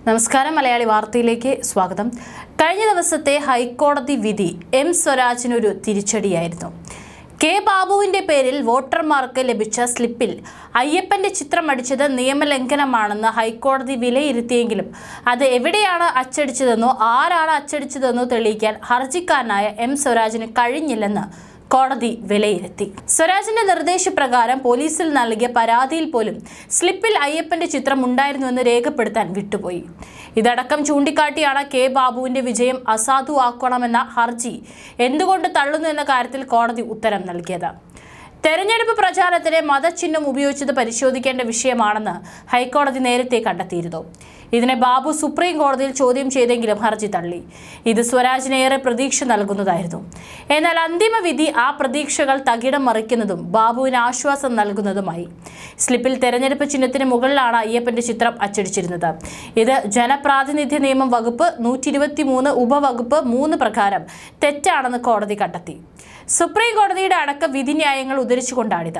നമസ്കാരം മലയാളി വാർത്തയിലേക്ക് സ്വാഗതം. കഴിഞ്ഞ ദിവസത്തെ ഹൈക്കോടതി വിധി എം സ്വരാജിനൊരു തിരിച്ചടിയായിരുന്നു. കെ ബാബുവിന്റെ പേരിൽ വോട്ടർമാർക്ക് ലഭിച്ച സ്ലിപ്പിൽ അയ്യപ്പന്റെ ചിത്രം അടിച്ചത് നിയമലംഘനമാണെന്ന് ഹൈക്കോടതി വിലയിരുത്തിയെങ്കിലും അത് എവിടെയാണ് അച്ചടിച്ചതെന്നോ ആരാണ് അച്ചടിച്ചതെന്നോ തെളിയിക്കാൻ ഹർജിക്കാരനായ എം സ്വരാജിന് കഴിഞ്ഞില്ലെന്ന് കോടതി വിലയിരുത്തി. സ്വരാജിന്റെ നിർദ്ദേശപ്രകാരം പോലീസിൽ നൽകിയ പരാതിയിൽ പോലും സ്ലിപ്പിൽ അയ്യപ്പന്റെ ചിത്രം ഉണ്ടായിരുന്നുവെന്ന് രേഖപ്പെടുത്താൻ വിട്ടുപോയി. ഇതടക്കം ചൂണ്ടിക്കാട്ടിയാണ് കെ ബാബുവിന്റെ വിജയം അസാധുവാക്കണമെന്ന ഹർജി എന്തുകൊണ്ട് തള്ളുന്നു എന്ന കാര്യത്തിൽ കോടതി ഉത്തരം നൽകിയത്. തെരഞ്ഞെടുപ്പ് പ്രചാരണത്തിന് മതചിഹ്നം ഉപയോഗിച്ചത് പരിശോധിക്കേണ്ട വിഷയമാണെന്ന് ഹൈക്കോടതി നേരത്തെ കണ്ടെത്തിയിരുന്നു. ഇതിനെ ബാബു സുപ്രീം കോടതിയിൽ ചോദ്യം ചെയ്തെങ്കിലും ഹർജി തള്ളി. ഇത് സ്വരാജിന് ഏറെ പ്രതീക്ഷ നൽകുന്നതായിരുന്നു. എന്നാൽ അന്തിമ വിധി ആ പ്രതീക്ഷകൾ തകിടം മറിക്കുന്നതും ബാബുവിന് ആശ്വാസം നൽകുന്നതുമായി. സ്ലിപ്പിൽ തെരഞ്ഞെടുപ്പ് ചിഹ്നത്തിന് മുകളിലാണ് അയ്യപ്പന്റെ ചിത്രം അച്ചടിച്ചിരുന്നത്. ഇത് ജനപ്രാതിനിധ്യ നിയമം വകുപ്പ് 123 ഉപവകുപ്പ് 3 പ്രകാരം തെറ്റാണെന്ന് കോടതി കണ്ടെത്തി. സുപ്രീം കോടതിയുടെ അടക്കം വിധിന്യായങ്ങൾ ഉദ്ധരിച്ചുകൊണ്ടാണിത്.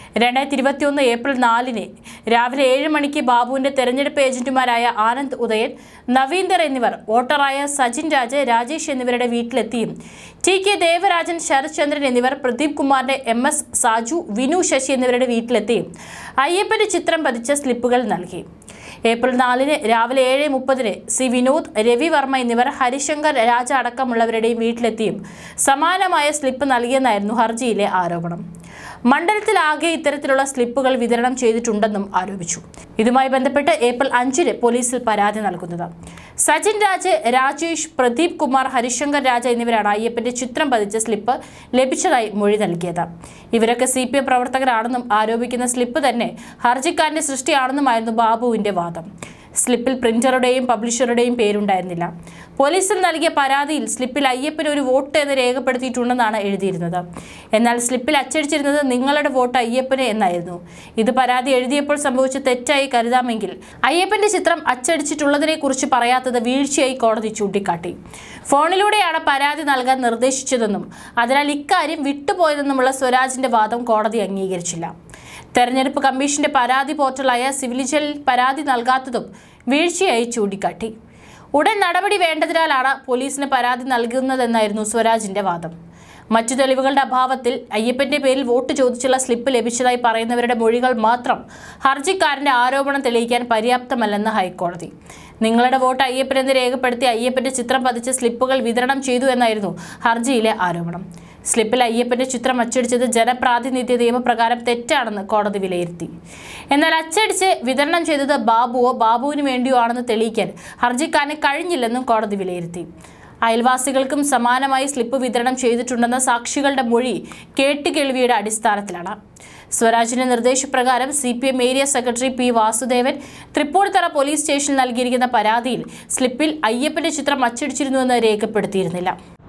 2021 ഏപ്രിൽ 4 രാവിലെ 7 മണിക്ക് ബാബുവിന്റെ തെരഞ്ഞെടുപ്പ് ഏജന്റുമാരായ ആനന്ദ് ഉദയൻ, നവീന്ദർ എന്നിവർ വോട്ടറായ സജിൻ രാജ്, രാജേഷ് എന്നിവരുടെ വീട്ടിലെത്തിയും TK ദേവരാജൻ, ശരത് ചന്ദ്രൻ എന്നിവർ പ്രദീപ് കുമാറിന്റെ MS സാജു, വിനു ശശി എന്നിവരുടെ വീട്ടിലെത്തിയും അയ്യപ്പന്റെ ചിത്രം പതിച്ച സ്ലിപ്പുകൾ നൽകി. ഏപ്രിൽ 4 രാവിലെ 7:30 സി വിനോദ്, രവി വർമ്മ എന്നിവർ ഹരിശങ്കർ രാജ അടക്കമുള്ളവരുടെയും വീട്ടിലെത്തിയും സമാനമായ സ്ലിപ്പ് നൽകിയെന്നായിരുന്നു ഹർജിയിലെ ആരോപണം. മണ്ഡലത്തിലാകെ ഇത്തരത്തിലുള്ള സ്ലിപ്പുകൾ വിതരണം ചെയ്തിട്ടുണ്ടെന്നും ആരോപിച്ചു. ഇതുമായി ബന്ധപ്പെട്ട് ഏപ്രിൽ 5 പോലീസിൽ പരാതി നൽകുന്നത്. സജിൻ രാജ്, രാജേഷ്, പ്രദീപ് കുമാർ, ഹരിശങ്കർ രാജ എന്നിവരാണ് അയ്യപ്പന്റെ ചിത്രം പതിച്ച സ്ലിപ്പ് ലഭിച്ചതായി മൊഴി നൽകിയത്. ഇവരൊക്കെ CPM പ്രവർത്തകരാണെന്നും ആരോപിക്കുന്ന സ്ലിപ്പ് തന്നെ ഹർജിക്കാരന്റെ സൃഷ്ടിയാണെന്നുമായിരുന്നു ബാബുവിന്റെ വാദം. സ്ലിപ്പിൽ പ്രിന്ററുടെയും പബ്ലിഷറുടെയും പേരുണ്ടായിരുന്നില്ല. പോലീസിൽ നൽകിയ പരാതിയിൽ സ്ലിപ്പിൽ അയ്യപ്പന് ഒരു വോട്ട് എന്ന് രേഖപ്പെടുത്തിയിട്ടുണ്ടെന്നാണ് എഴുതിയിരുന്നത്. എന്നാൽ സ്ലിപ്പിൽ അച്ചടിച്ചിരുന്നത് നിങ്ങളുടെ വോട്ട് അയ്യപ്പന് എന്നായിരുന്നു. ഇത് പരാതി എഴുതിയപ്പോൾ സംഭവിച്ച തെറ്റായി കരുതാമെങ്കിൽ അയ്യപ്പന്റെ ചിത്രം അച്ചടിച്ചിട്ടുള്ളതിനെ കുറിച്ച് പറയാത്തത് വീഴ്ചയായി കോടതി ചൂണ്ടിക്കാട്ടി. ഫോണിലൂടെയാണ് പരാതി നൽകാൻ നിർദ്ദേശിച്ചതെന്നും അതിനാൽ ഇക്കാര്യം വിട്ടുപോയതെന്നുമുള്ള സ്വരാജിന്റെ വാദം കോടതി അംഗീകരിച്ചില്ല. തെരഞ്ഞെടുപ്പ് കമ്മീഷന്റെ പരാതി പോർട്ടലായ സിവിലിജനിൽ പരാതി നൽകാത്തതും വീഴ്ചയായി ചൂണ്ടിക്കാട്ടി. ഉടൻ നടപടി വേണ്ടതിനാലാണ് പോലീസിന് പരാതി നൽകുന്നതെന്നായിരുന്നു സ്വരാജിന്റെ വാദം. മറ്റു തെളിവുകളുടെ അഭാവത്തിൽ അയ്യപ്പന്റെ പേരിൽ വോട്ട് ചോദിച്ചുള്ള സ്ലിപ്പ് ലഭിച്ചതായി പറയുന്നവരുടെ മൊഴികൾ മാത്രം ഹർജിക്കാരന്റെ ആരോപണം തെളിയിക്കാൻ പര്യാപ്തമല്ലെന്ന് ഹൈക്കോടതി. നിങ്ങളുടെ വോട്ട് അയ്യപ്പനെന്ന് രേഖപ്പെടുത്തി അയ്യപ്പന്റെ ചിത്രം പതിച്ച സ്ലിപ്പുകൾ വിതരണം ചെയ്തു എന്നായിരുന്നു ഹർജിയിലെ ആരോപണം. സ്ലിപ്പിൽ അയ്യപ്പന്റെ ചിത്രം അച്ചടിച്ചത് ജനപ്രാതിനിധ്യ നിയമപ്രകാരം തെറ്റാണെന്ന് കോടതി വിലയിരുത്തി. എന്നാൽ അച്ചടിച്ച് വിതരണം ചെയ്തത് ബാബുവിന് വേണ്ടിയോ ആണെന്ന് തെളിയിക്കാൻ ഹർജിക്കാരന് കഴിഞ്ഞില്ലെന്നും കോടതി വിലയിരുത്തി. അയൽവാസികൾക്കും സമാനമായി സ്ലിപ്പ് വിതരണം ചെയ്തിട്ടുണ്ടെന്ന സാക്ഷികളുടെ മൊഴി കേട്ടുകേൾവിയുടെ അടിസ്ഥാനത്തിലാണ്. സ്വരാജിന്റെ നിർദ്ദേശപ്രകാരം CPM area secretary P Vasudevan Thrippunithura police സ്റ്റേഷനിൽ നൽകിയിരിക്കുന്ന പരാതിയിൽ സ്ലിപ്പിൽ അയ്യപ്പന്റെ ചിത്രം അച്ചടിച്ചിരുന്നുവെന്ന് രേഖപ്പെടുത്തിയിരുന്നില്ല.